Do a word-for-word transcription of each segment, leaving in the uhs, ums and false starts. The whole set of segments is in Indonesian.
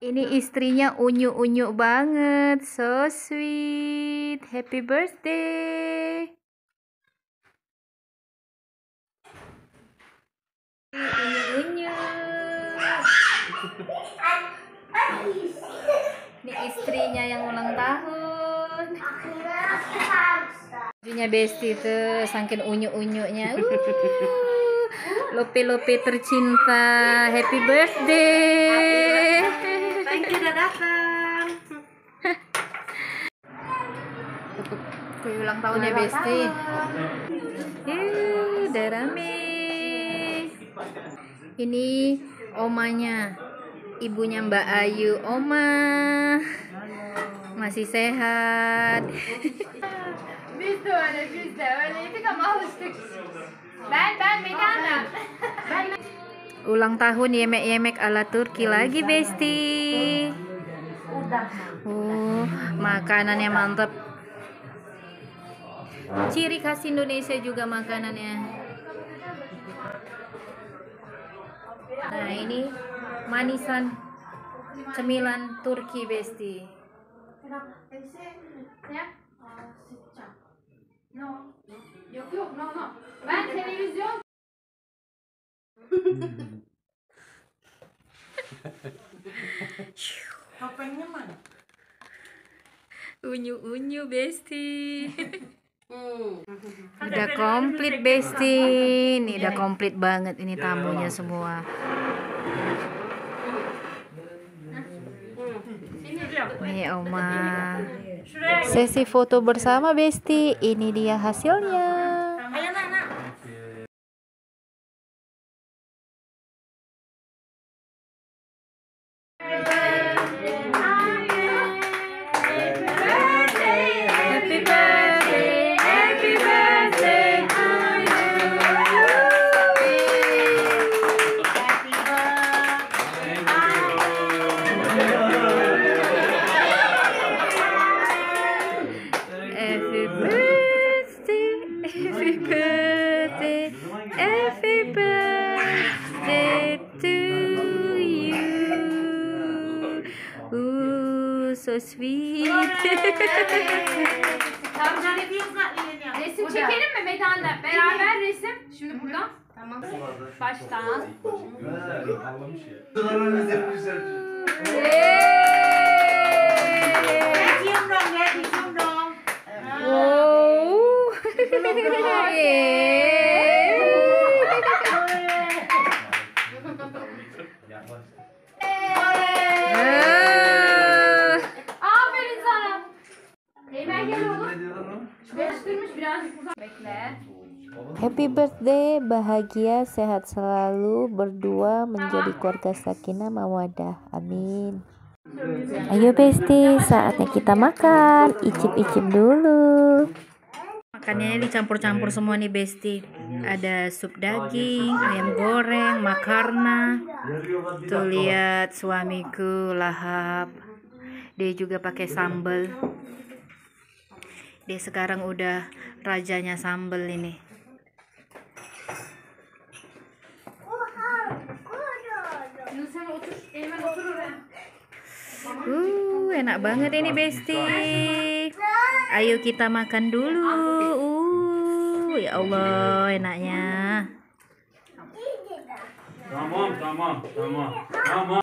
Ini istrinya unyu-unyu banget, so sweet. Happy birthday. Unyu-unyu. Ini istrinya yang ulang tahun. Bajunya Besti tuh, saking unyu-unyunya. Uh, Lope-lope tercinta, happy birthday. Thank you udah datang. Kue ulang tahunnya Besti. Eh, udah rame. Ini omanya, ibunya Mbak Ayu. Oma masih sehat. Biz de öyle, biz de öyleydik ama alıştık. Ben, ben Megana. Ben Ulang tahun yemek-yemek ala Turki lagi Besti. Oh, makanannya mantap. Ciri khas Indonesia juga makanannya. Nah, ini manisan cemilan Turki Besti. ya? No. Yok yok, no no. Ben televizyon. Topengnya mana? Unyu-unyu Besti. Hmm. Udah komplit Besti. Ini udah komplit banget ini tamunya semua. Nih Oma. Sesi foto bersama Besti. Ini dia hasilnya. Ayo nak, nak. Happy birthday, happy birthday to Happy birthday, happy birthday, happy birthday to you. Ooh, so sweet. Tamam, cari views nggak lilinnya? Resim çekelim mi Medan'la? Beraber resim. Şimdi buradan. Tamam. Baştan. Cium dong, ya, cium dong. Wow. Aferin sana. Eymen gel oğlum. Karıştırmış birazcık uzak. Bekle. Happy birthday, bahagia, sehat selalu, berdua menjadi keluarga sakinah mawadah. Amin. Ayo Besti, saatnya kita makan. Icip-icip dulu. Makannya dicampur-campur semua nih Besti. Ada sup daging, ayam goreng, makarna. Tuh lihat suamiku lahap. Dia juga pakai sambal. Dia sekarang udah rajanya sambal ini. Yunus sen otur. Eymen otur oraya. Uh, enak banget ini Besti. Ayo kita makan dulu. Uh, ya Allah, enaknya. Tamam, tamam, tamam, tamam.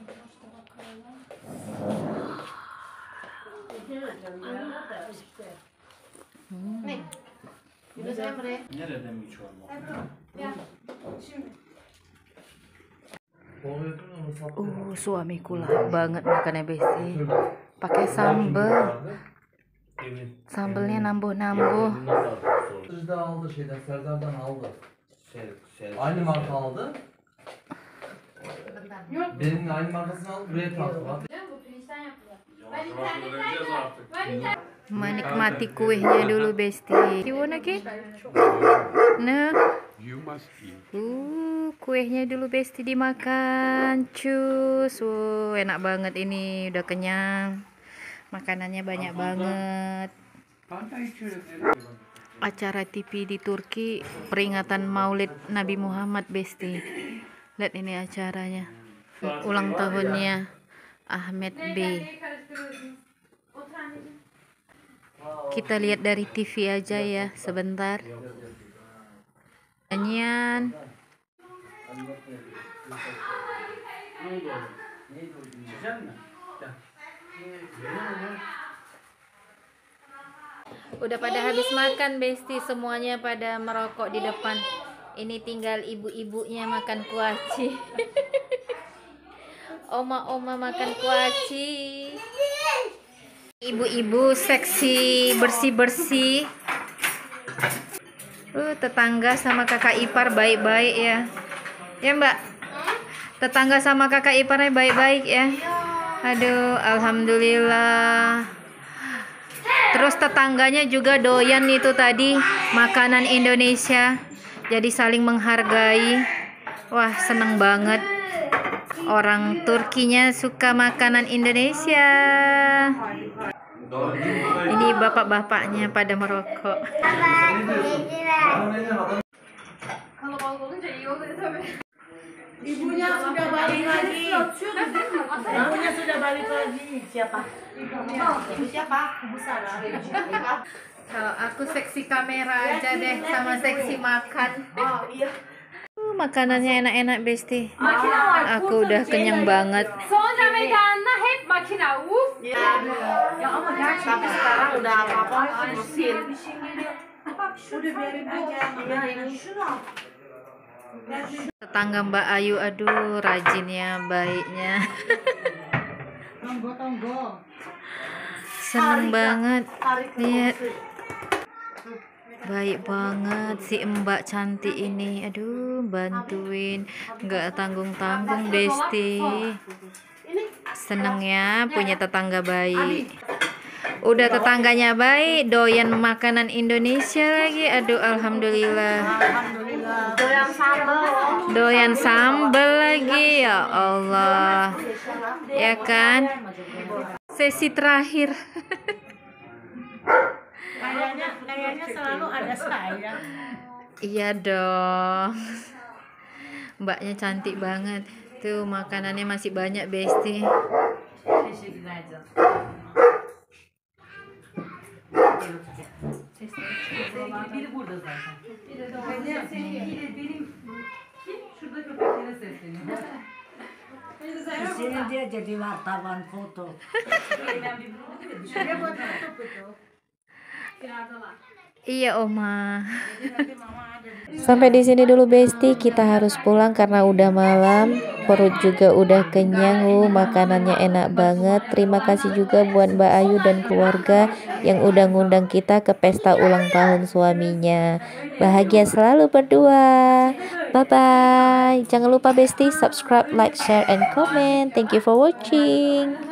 Yunus Emre. Nereden mi çorba? Gel. Şimdi. Uh, suamiku lahap banget makannya Besti. Pakai sambal. Sambelnya nambuh-nambuh. Sözde aldı şeyden, Serdar'dan aldı. Şey, şey, aynı marka aldı. Yok. Benim aynı markasını aldı, buraya taktı. Bu pirinçten yapılıyor. Ben internetten ben internet. Menikmati kuehnya dulu Besti. You wanna get? Nah. Uh, kuehnya dulu Besti dimakan. Cus. Wow, enak banget ini. Udah kenyang. Makanannya banyak banget. Acara T V di Turki peringatan Maulid Nabi Muhammad Besti. Lihat ini acaranya. Ulang tahunnya Ahmed B. Neyi karıştırıyorsunuz? Otur anneciğim. Kita lihat dari T V aja ya sebentar. Nyanyian. İçecek mi? Gel. Udah pada habis makan Besti, semuanya pada merokok di depan. Ini tinggal ibu-ibunya makan kuaci. Oma-oma makan kuaci. Ibu-ibu seksi bersih-bersih. Uh, tetangga sama kakak ipar baik-baik ya. Ya Mbak? Tetangga sama kakak iparnya baik-baik ya. Aduh, alhamdulillah. Terus tetangganya juga doyan itu tadi makanan Indonesia. Jadi saling menghargai. Wah, seneng banget. Orang Turkinya suka makanan Indonesia. Ini bapak-bapaknya pada merokok. Kalabalık olunca iyi oluyor tabii. Ibunya sudah balik lagi. Ibunya sudah balik lagi. Siapa? Ibu siapa? Ibu Sarah. Kalau aku seksi kamera aja deh sama seksi makan. Oh iya. Uh, makanannya enak-enak Besti. Aku udah kenyang banget. Sonra mekanda hep makine. Uf. Ya. Ya ama gerçekten. Tapi sekarang udah apa-apa mesin. Udah biarin aja. Ya ini. Tetangga Mbak Ayu, aduh rajinnya, baiknya. Seneng banget lihat. Baik banget si Mbak cantik ini. Aduh, bantuin, nggak tanggung-tanggung Besti. Seneng ya punya tetangga baik. Udah tetangganya baik, doyan makanan Indonesia lagi. Aduh, alhamdulillah. Alhamdulillah. Doyan sambal. Doyan sambal lagi, ya Allah. Ya kan? Sesi terakhir. Kayaknya kayaknya selalu ada saya. Iya dong. Mbaknya cantik banget. Tuh makanannya masih banyak Besti. Teşekkürler canım. Biri burada zaten. Şurada köpeklere sesleniyor. Senin dia jadi wartawan foto. Şuraya buat tutup itu. Iya, Oma. Nanti mama ada di Sampai di sini dulu Besti, kita harus pulang karena udah malam. Perut juga udah kenyang, uh, makanannya enak banget. Terima kasih juga buat Mbak Ayu dan keluarga yang udah ngundang kita ke pesta ulang tahun suaminya. Bahagia selalu berdua. Bye bye. Jangan lupa Besti subscribe, like, share, and comment. Thank you for watching.